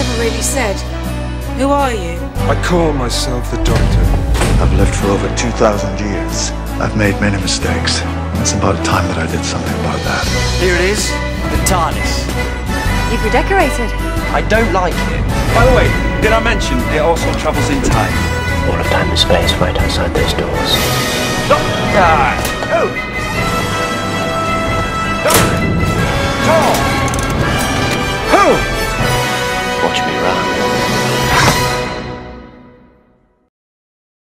never really said. Who are you? I call myself the Doctor. I've lived for over 2,000 years. I've made many mistakes. It's about time that I did something about that. Here it is, the TARDIS. You've redecorated. I don't like it. By the way, did I mention it also travels in time? All of time and space right outside those doors. Doctor! Oh!